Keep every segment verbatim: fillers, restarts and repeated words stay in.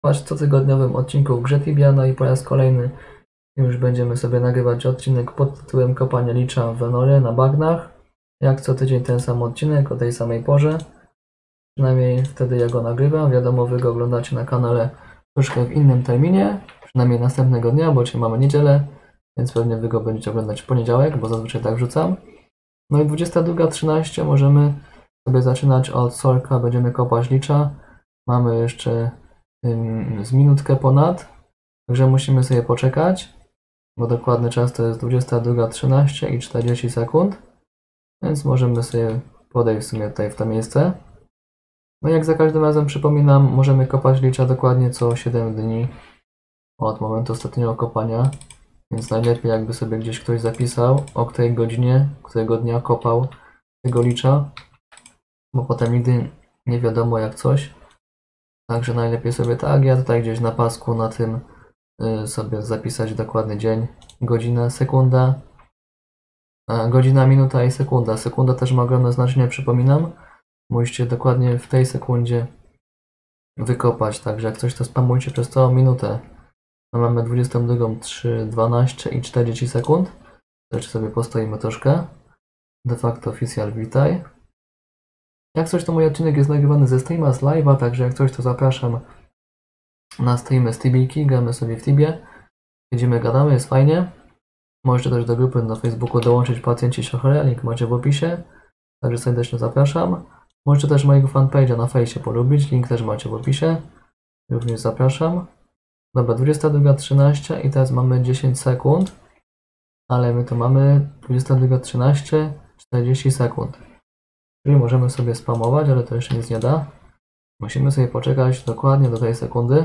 w cotygodniowym odcinku Grze Tibia, no i po raz kolejny już będziemy sobie nagrywać odcinek pod tytułem Kopanie licza w Venory na bagnach. Jak co tydzień ten sam odcinek o tej samej porze. Przynajmniej wtedy ja go nagrywam. Wiadomo, wy go oglądacie na kanale troszkę w innym terminie. Przynajmniej następnego dnia, bo dzisiaj mamy niedzielę, więc pewnie wy go będziecie oglądać w poniedziałek, bo zazwyczaj tak wrzucam. No i dwudziesta druga trzynaście możemy sobie zaczynać od Sorka, będziemy kopać licza. Mamy jeszcze ym, z minutkę ponad, także musimy sobie poczekać, bo dokładny czas to jest dwudziesta druga trzynaście i czterdzieści sekund, więc możemy sobie podejść w sumie tutaj w to miejsce. No i jak za każdym razem przypominam, możemy kopać licza dokładnie co siedem dni od momentu ostatniego kopania, więc najlepiej jakby sobie gdzieś ktoś zapisał, o której godzinie, którego dnia kopał tego licza, bo potem nigdy nie wiadomo jak coś. Także najlepiej sobie tak, ja tutaj gdzieś na pasku na tym y, sobie zapisać dokładny dzień, godzinę, sekunda, a godzina, minuta i sekunda. Sekunda też ma ogromne znaczenie, przypominam. Musicie dokładnie w tej sekundzie wykopać, także jak coś to spamujcie przez całą minutę. No mamy dwudziestą drugą, trzy, dwanaście i czterdzieści sekund. Też sobie postoimy troszkę. De facto oficjal, witaj. Jak coś to mój odcinek jest nagrywany ze streama, z live'a, także jak coś to zapraszam na streamy z Tibiki, gramy sobie w Tibie. Siedzimy, gadamy, jest fajnie. Możecie też do grupy na Facebooku dołączyć Pacjenci Shohore, link macie w opisie. Także serdecznie zapraszam. Możecie też mojego fanpage'a na fejsie polubić, link też macie w opisie. Również zapraszam. Dobra, dwudziesta druga trzynaście i teraz mamy dziesięć sekund. Ale my to mamy dwudziesta druga trzynaście, czterdzieści sekund. Czyli możemy sobie spamować, ale to jeszcze nic nie da. Musimy sobie poczekać dokładnie do tej sekundy.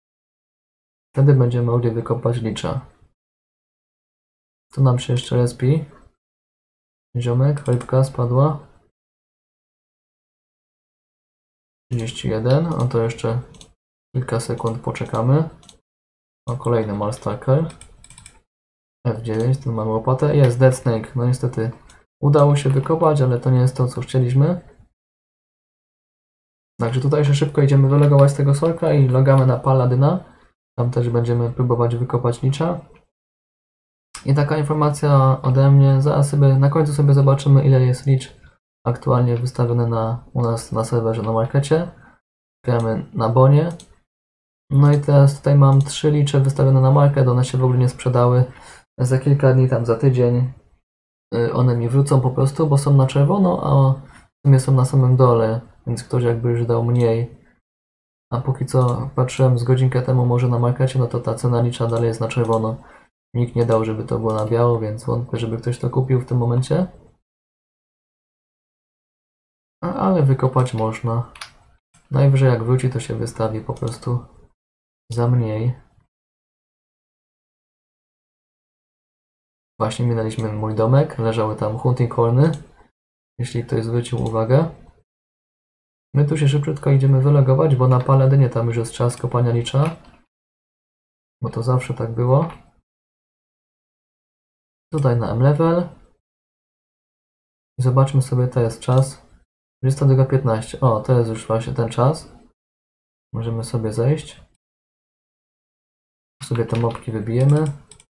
Wtedy będziemy mogli wykopać licza. Tu nam się jeszcze respi. Ziomek, rybka spadła. trzydzieści jeden, a to jeszcze kilka sekund poczekamy. O, kolejny Malstalker. F dziewięć, tu mamy łopatę. Jest Dead Snake. No niestety udało się wykopać, ale to nie jest to, co chcieliśmy. Także tutaj jeszcze szybko idziemy wylogować z tego Sorka i logamy na Paladyna. Tam też będziemy próbować wykopać licza. I taka informacja ode mnie. Zaraz sobie, na końcu sobie zobaczymy, ile jest licz aktualnie wystawione na, u nas na serwerze na markecie. Gramy na bonie. No i teraz tutaj mam trzy licze wystawione na market, one się w ogóle nie sprzedały. Za kilka dni, tam za tydzień, one mi wrócą po prostu, bo są na czerwono, a w sumie są na samym dole, więc ktoś jakby już dał mniej. A póki co patrzyłem z godzinkę temu może na markecie, no to ta cena licza dalej jest na czerwono. Nikt nie dał, żeby to było na biało, więc wątpię, żeby ktoś to kupił w tym momencie. A, ale wykopać można. Najwyżej jak wróci, to się wystawi po prostu za mniej. Właśnie minęliśmy mój domek, leżały tam hunting horny, jeśli ktoś zwrócił uwagę. My tu się szybciutko idziemy wylogować, bo na Paladynie tam już jest czas kopania licza. Bo to zawsze tak było. Tutaj na M-Level. I zobaczmy sobie, to jest czas. dwudziesta druga piętnaście. O, to jest już właśnie ten czas. Możemy sobie zejść. Sobie te mopki wybijemy.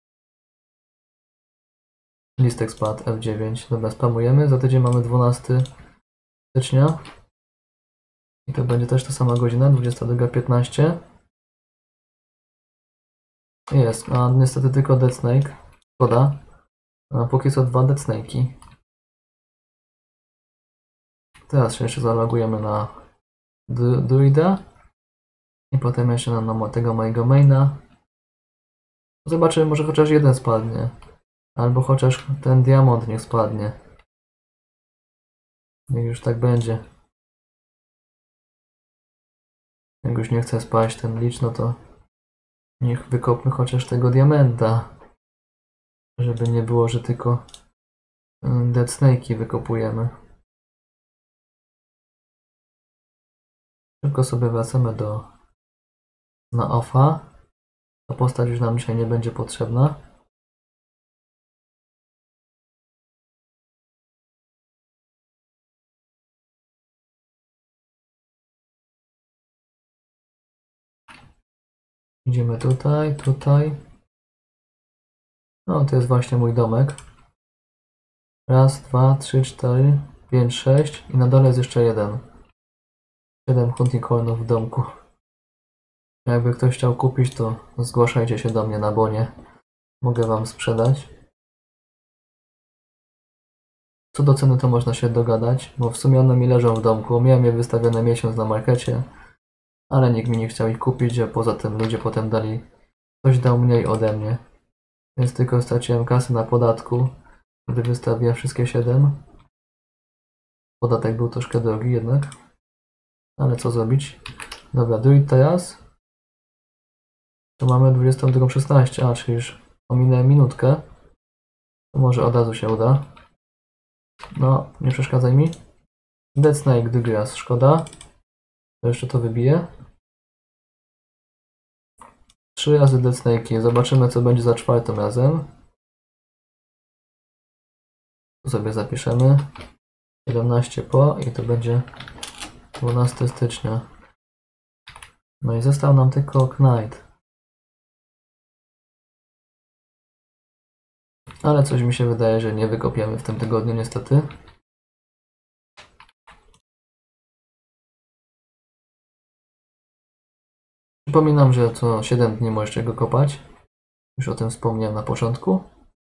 Listek spadł, F dziewięć. Dobra, spamujemy. Za tydzień mamy dwunastego stycznia. I to będzie też ta sama godzina, dwudziesta druga piętnaście. Jest, a niestety tylko Dead Snake. Szkoda. A póki co dwa Dead Snake'i. Teraz się jeszcze zalogujemy na Druida. I potem jeszcze na, na tego mojego maina. Zobaczymy, może chociaż jeden spadnie. Albo chociaż ten diamont niech spadnie. Niech już tak będzie. Jak już nie chce spaść ten licz, no to niech wykopmy chociaż tego diamenta. Żeby nie było, że tylko Dead Snake'i wykopujemy. Tylko sobie wracamy do na offa. Ta postać już nam dzisiaj nie będzie potrzebna. Idziemy tutaj, tutaj. No, to jest właśnie mój domek. Raz, dwa, trzy, cztery, pięć, sześć i na dole jest jeszcze jeden. Siedem unicornów w domku. Jakby ktoś chciał kupić, to zgłaszajcie się do mnie na bonie. Mogę wam sprzedać. Co do ceny to można się dogadać, bo w sumie one mi leżą w domku. Miałem je wystawione miesiąc na markecie, ale nikt mi nie chciał ich kupić, a poza tym ludzie potem dali, ktoś dał mniej ode mnie. Więc tylko straciłem kasę na podatku, gdy wystawiłem wszystkie siedem. Podatek był troszkę drogi jednak. Ale co zrobić? Dobra, do it teraz. To mamy dwudziestą drugą szesnaście, a czyli już ominę minutkę. To może od razu się uda. No, nie przeszkadzaj mi. Dead Snake Dygras, szkoda. To jeszcze to wybiję. Trzy razy Dead Snake'i. Zobaczymy, co będzie za czwartym razem. Tu sobie zapiszemy. siedemnaście po i to będzie dwunastego stycznia. No i został nam tylko Knight. Ale coś mi się wydaje, że nie wykopiemy w tym tygodniu niestety. Przypominam, że co siedem dni możecie go kopać. Już o tym wspomniałem na początku.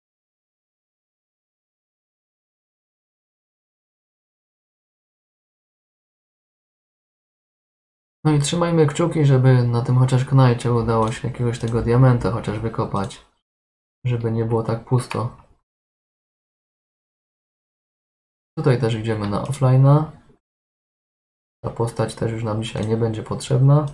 No i trzymajmy kciuki, żeby na tym chociaż Knajcie udało się jakiegoś tego diamenta chociaż wykopać. Żeby nie było tak pusto. Tutaj też idziemy na offline'a. Ta postać też już nam dzisiaj nie będzie potrzebna.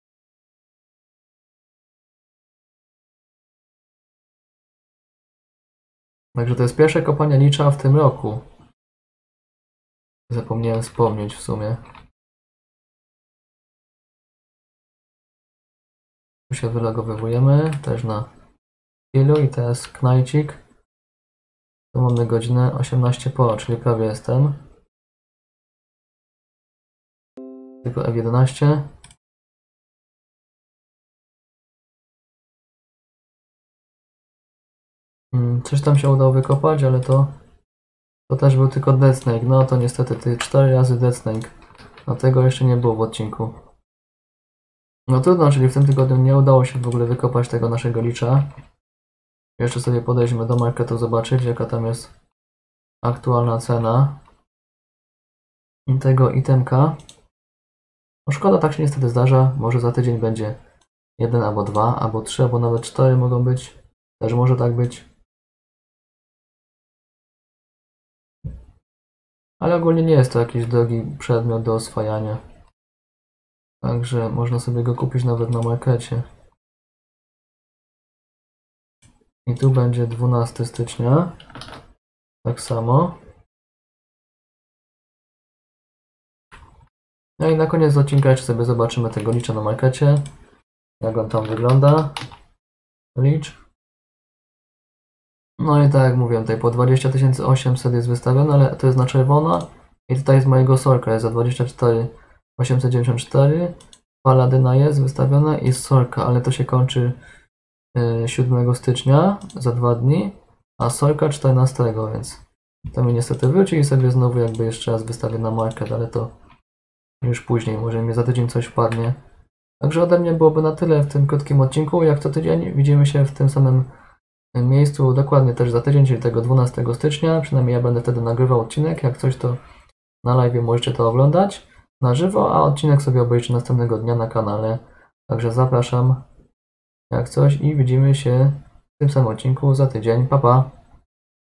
Także to jest pierwsze kopanie licza w tym roku. Zapomniałem wspomnieć w sumie. Tu się wylogowujemy też na ilu i teraz knajcik. Tu mamy godzinę osiemnaście po, czyli prawie jestem. Tylko F jedenaście. Hmm, coś tam się udało wykopać, ale to to też był tylko Dead Snake. No to niestety ty cztery razy Dead Snake. A tego jeszcze nie było w odcinku. No trudno, czyli w tym tygodniu nie udało się w ogóle wykopać tego naszego licza. Jeszcze sobie podejdźmy do marketu zobaczyć, jaka tam jest aktualna cena tego itemka. No szkoda, tak się niestety zdarza. Może za tydzień będzie jeden albo dwa, albo trzy, albo nawet cztery mogą być. Też może tak być. Ale ogólnie nie jest to jakiś drogi przedmiot do oswajania. Także można sobie go kupić nawet na markecie. I tu będzie dwunastego stycznia. Tak samo. No i na koniec odcinka jeszcze sobie zobaczymy tego licza na markecie. Jak on tam wygląda. Licz. No i tak jak mówiłem, tutaj po dwadzieścia tysięcy osiemset jest wystawione, ale to jest na czerwono. I tutaj z mojego Sorka jest za dwadzieścia cztery tysiące osiemset dziewięćdziesiąt cztery. Paladyna jest wystawiona i z Sorka, ale to się kończy siódmego stycznia, za dwa dni, a Sorka czternastego, więc to mi niestety wróci i sobie znowu jakby jeszcze raz wystawię na market, ale to już później, może mi za tydzień coś wpadnie. Także ode mnie byłoby na tyle w tym krótkim odcinku. Jak co tydzień widzimy się w tym samym miejscu dokładnie też za tydzień, czyli tego dwunastego stycznia. Przynajmniej ja będę wtedy nagrywał odcinek. Jak coś, to na live możecie to oglądać na żywo, a odcinek sobie obejrzycie następnego dnia na kanale. Także zapraszam jak coś i widzimy się w tym samym odcinku za tydzień. Pa, pa!